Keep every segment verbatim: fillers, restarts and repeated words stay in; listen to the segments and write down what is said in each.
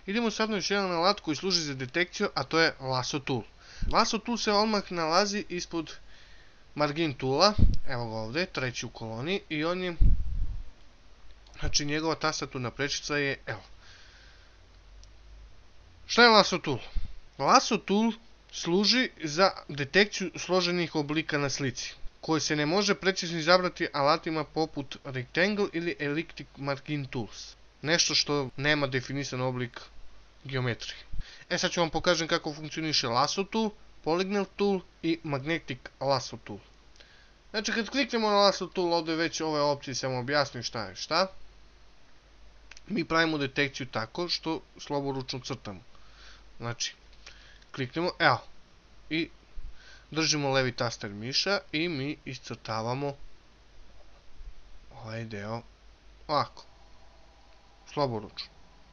Idemo sad na još jedan alat koji služi za detekciju, a to je Lasso Tool. Lasso Tool se odmah nalazi ispod Margin Toola, evo ga ovdje, treći u koloni, i on je, znači njegova tastaturna prečica je, evo. Šta je Lasso Tool? Lasso Tool služi za detekciju složenih oblika na slici, koji se ne može precizno izabrati alatima poput Rectangle ili Elliptic Margin Tools. Nešto što nema definisan oblik geometrije. E sad ću vam pokažem kako funkcioniše Lasso Tool, Polygonal Tool i Magnetic Lasso Tool. Znači kad kliknemo na Lasso Tool, ovdje već ove opcije sam objasnio šta je šta. Mi pravimo detekciju tako što sloboručno crtamo. Znači, kliknemo, evo, i držimo levi taster miša i mi iscrtavamo ovaj deo ovako, sloboručno.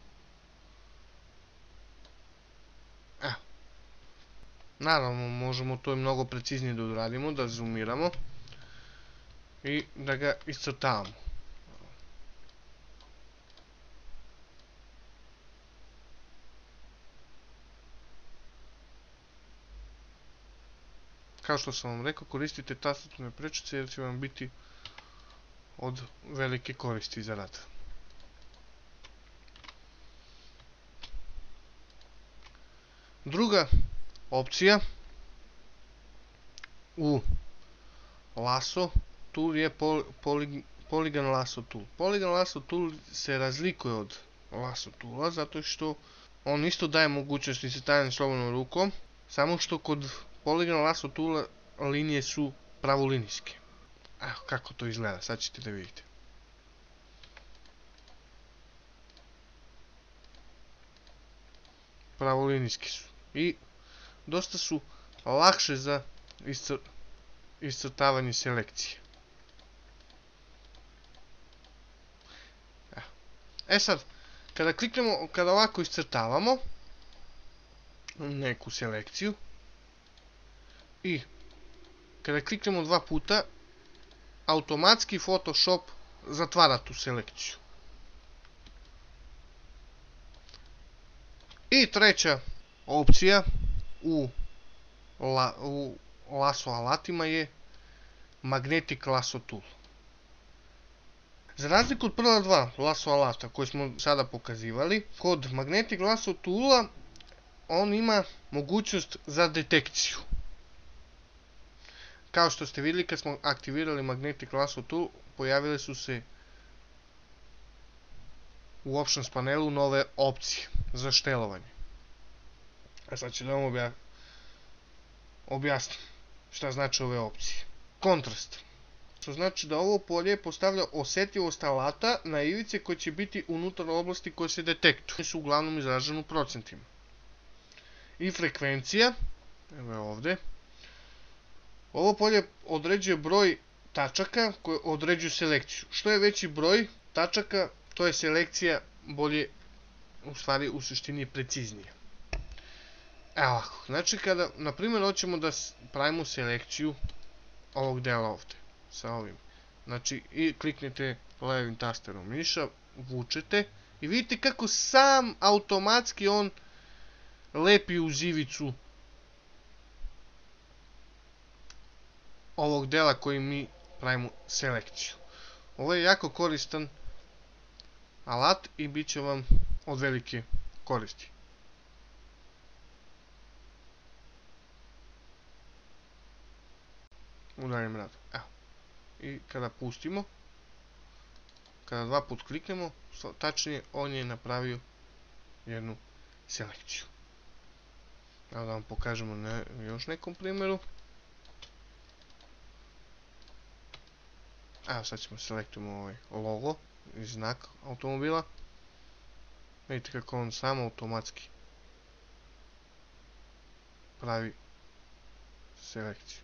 Evo. Naravno, možemo to i mnogo preciznije da uradimo, da zoomiramo i da ga iscrtavamo. Kao što sam vam rekao, koristite tastaturne prečice jer će vam biti od velike koristi za rad. Druga opcija u Lasso Tool je Polygon Lasso Tool. Polygon Lasso Tool se razlikuje od Lasso Toola zato što on isto daje mogućnost iscrtavanja slobodnom rukom, samo što kod Polygon Lasso Toola linije su pravolinijske. Evo kako to izgleda, sad ćete da vidite. Pravolinijski su. I dosta su lakše za iscrtavanje selekcije. E sad, kada kliknemo, kada ovako iscrtavamo neku selekciju i kada kliknemo dva puta, automatski Photoshop zatvara tu selekciju. I treća opcija u, la, u Lasso alatima je Magnetic Lasso Tool. Za razliku od prva dva Lasso alata koje smo sada pokazivali, kod Magnetic Lasso Toola on ima mogućnost za detekciju. Kao što ste vidjeli kad smo aktivirali Magnetic Lasso Tool, pojavile su se u Options panelu nove opcije za štelovanje. A sad ću da vam objasnim šta znači ove opcije. Kontrast. Što znači da ovo polje postavlja osjetljivost alata na ivice koje će biti unutar oblasti koje se detektuju. Oni su uglavnom izraženi u procentima. I frekvencija, evo je ovdje. Ovo polje određuje broj tačaka koje određuju selekciju. Što je veći broj tačaka, to je selekcija bolje, u stvari u suštini preciznije. Evo ovako, znači kada, na primjer, hoćemo da pravimo selekciju ovog dela ovdje, sa ovim. Znači, i kliknete levim tasterom miša, vučete i vidite kako sam automatski on lepi uz ivicu ovog dela koji mi pravimo selekciju. Ovo je jako koristan alat i bit će vam od velike koristi. U daljem radu. Evo. I kada pustimo, kada dva put kliknemo, tačnije on je napravio jednu selekciju. Evo da vam pokažemo na još nekom primjeru. Evo sad ćemo selektujemo ovaj logo i znak automobila. Vidite kako on sam automatski pravi selekciju.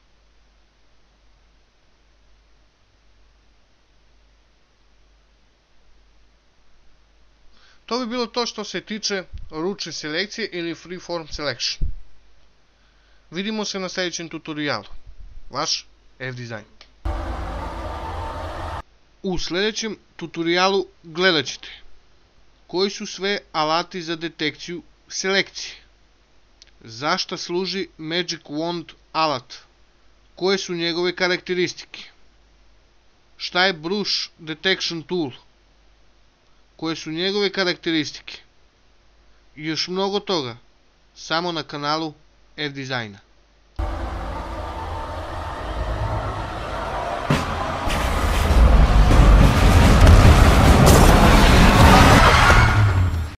To bi bilo to što se tiče ručne selekcije ili freeform selection. Vidimo se na sljedećem tutorijalu. Vaš F-Design. U sljedećem tutorijalu gledat ćete Кои су све алати за детекцiju селекcije? За šta služi Magic Wand alat? Koje su njegove karakteristike? Šta je Brush Detection Tool? Koje su njegove karakteristike? I još mnogo toga, samo na kanalu F Designa.